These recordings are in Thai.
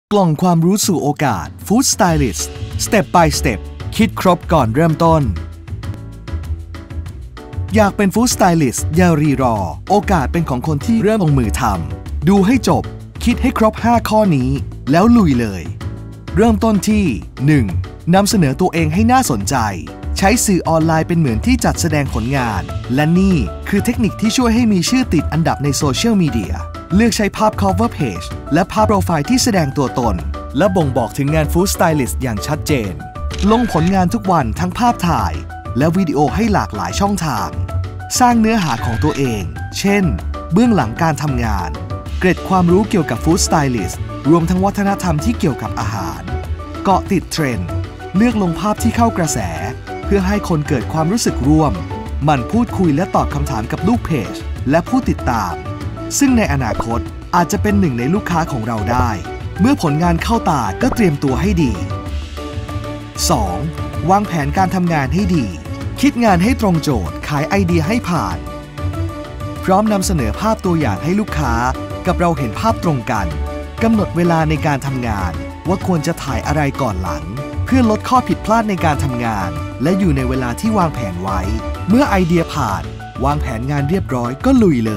กล่องความรู้สู่โอกาส Food Stylist Step by Step คิดครบก่อนเริ่มต้นอยากเป็นฟู้ดสไตลิสต์อย่ารีรอโอกาสเป็นของคนที่เริ่มลงมือทำดูให้จบคิดให้ครบ5ข้อนี้แล้วลุยเลยเริ่มต้นที่ 1. นำเสนอตัวเองให้น่าสนใจใช้สื่อออนไลน์เป็นเหมือนที่จัดแสดงผลงานและนี่คือเทคนิคที่ช่วยให้มีชื่อติดอันดับในโซเชียลมีเดียเลือกใช้ภาพ cover page และภาพโปรไฟล์ที่แสดงตัวตนและบ่งบอกถึงงานฟู้ดสไตลิสต์อย่างชัดเจนลงผลงานทุกวันทั้งภาพถ่ายและวิดีโอให้หลากหลายช่องทางสร้างเนื้อหาของตัวเองเช่นเบื้องหลังการทำงานเกร็ดความรู้เกี่ยวกับฟู้ดสไตลิสต์รวมทั้งวัฒนธรรมที่เกี่ยวกับอาหารเกาะติดเทรนด์เลือกลงภาพที่เข้ากระแสเพื่อให้คนเกิดความรู้สึกร่วมหมั่นพูดคุยและตอบคำถามกับลูกเพจและผู้ติดตามซึ่งในอนาคตอาจจะเป็นหนึ่งในลูกค้าของเราได้เมื่อผลงานเข้าตาก็เตรียมตัวให้ดี 2. วางแผนการทำงานให้ดีคิดงานให้ตรงโจทย์ขายไอเดียให้ผ่านพร้อมนำเสนอภาพตัวอย่างให้ลูกค้ากับเราเห็นภาพตรงกันกำหนดเวลาในการทำงานว่าควรจะถ่ายอะไรก่อนหลังเพื่อลดข้อผิดพลาดในการทำงานและอยู่ในเวลาที่วางแผนไว้เมื่อไอเดียผ่านวางแผนงานเรียบร้อยก็ลุยเลย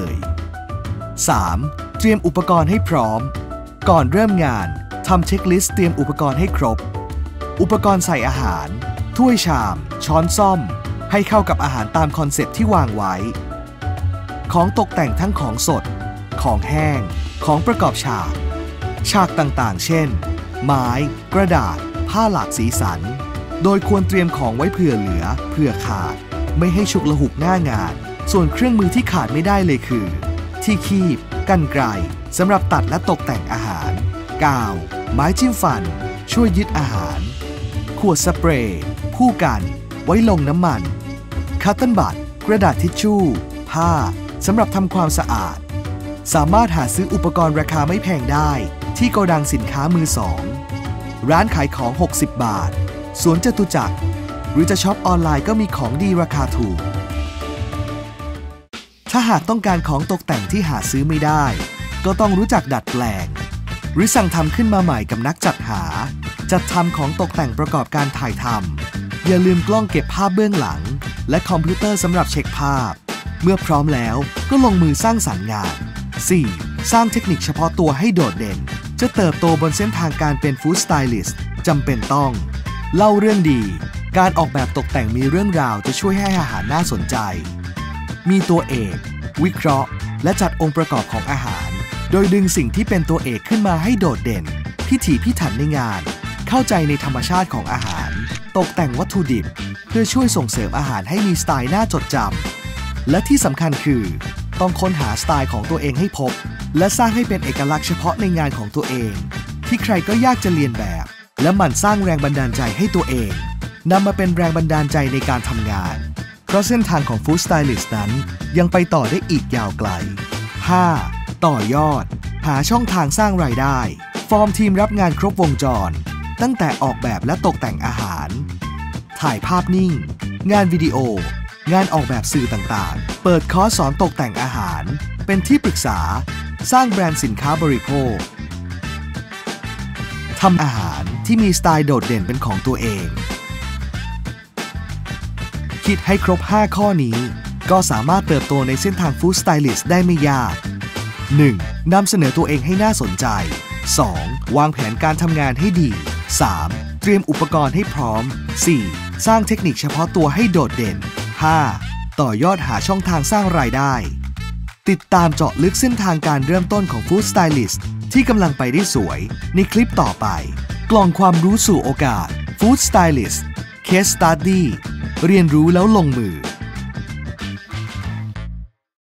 3. เตรียมอุปกรณ์ให้พร้อมก่อนเริ่มงานทำเช็คลิสต์เตรียมอุปกรณ์ให้ครบอุปกรณ์ใส่อาหารถ้วยชามช้อนส้อมให้เข้ากับอาหารตามคอนเซ็ปต์ที่วางไว้ของตกแต่งทั้งของสดของแห้งของประกอบฉากต่างๆเช่นไม้กระดาษผ้าหลากสีสันโดยควรเตรียมของไว้เผื่อเหลือเผื่อขาดไม่ให้ฉุกละหุกหน้างานส่วนเครื่องมือที่ขาดไม่ได้เลยคือที่คีบกรรไกรสำหรับตัดและตกแต่งอาหารกาวไม้จิ้มฟันช่วยยึดอาหารขวดสเปรย์ผู้กันไว้ลงน้ำมันคัตเติ้ลบัตกระดาษทิชชู่ผ้าสำหรับทำความสะอาดสามารถหาซื้ออุปกรณ์ราคาไม่แพงได้ที่โกดังสินค้ามือสองร้านขายของ60 บาทสวนจตุจักรหรือจะช็อปออนไลน์ก็มีของดีราคาถูกถ้าหากต้องการของตกแต่งที่หาซื้อไม่ได้ก็ต้องรู้จักดัดแปลงหรือสั่งทำขึ้นมาใหม่กับนักจัดหาจัดทำของตกแต่งประกอบการถ่ายทำอย่าลืมกล้องเก็บภาพเบื้องหลังและคอมพิวเตอร์สำหรับเช็คภาพเมื่อพร้อมแล้วก็ลงมือสร้างสรรค์งาน 4. สร้างเทคนิคเฉพาะตัวให้โดดเด่นจะเติบโตบนเส้นทางการเป็นฟู้ดสไตลิสต์จำเป็นต้องเล่าเรื่องดีการออกแบบตกแต่งมีเรื่องราวจะช่วยให้อาหารน่าสนใจมีตัวเอกวิเคราะห์และจัดองค์ประกอบของอาหารโดยดึงสิ่งที่เป็นตัวเอกขึ้นมาให้โดดเด่นพิถีพิถันในงานเข้าใจในธรรมชาติของอาหารตกแต่งวัตถุดิบเพื่อช่วยส่งเสริมอาหารให้มีสไตล์น่าจดจำและที่สำคัญคือต้องค้นหาสไตล์ของตัวเองให้พบและสร้างให้เป็นเอกลักษณ์เฉพาะในงานของตัวเองที่ใครก็ยากจะเรียนแบบและหมั่นสร้างแรงบันดาลใจให้ตัวเองนำมาเป็นแรงบันดาลใจในการทำงานเพราะเส้นทางของฟู้ดสไตลิสต์นั้นยังไปต่อได้อีกยาวไกล 5. ต่อยอดหาช่องทางสร้างรายได้ฟอร์มทีมรับงานครบวงจรตั้งแต่ออกแบบและตกแต่งอาหารถ่ายภาพนิ่งงานวิดีโองานออกแบบสื่อต่างๆเปิดคอร์สสอนตกแต่งอาหารเป็นที่ปรึกษาสร้างแบรนด์สินค้าบริโภคทำอาหารที่มีสไตล์โดดเด่นเป็นของตัวเองคิดให้ครบ5ข้อนี้ก็สามารถเติบโตในเส้นทางฟู้ดสไตลิสต์ได้ไม่ยาก 1. นำเสนอตัวเองให้น่าสนใจ 2. วางแผนการทำงานให้ดี 3. เตรียมอุปกรณ์ให้พร้อม 4. สร้างเทคนิคเฉพาะตัวให้โดดเด่น 5. ต่อยอดหาช่องทางสร้างรายได้ติดตามเจาะลึกเส้นทางการเริ่มต้นของฟู้ดสไตลิสต์ที่กำลังไปได้สวยในคลิปต่อไปกล่องความรู้สู่โอกาสฟู้ดสไตลิสต์ Case Study เรียนรู้แล้วลงมือ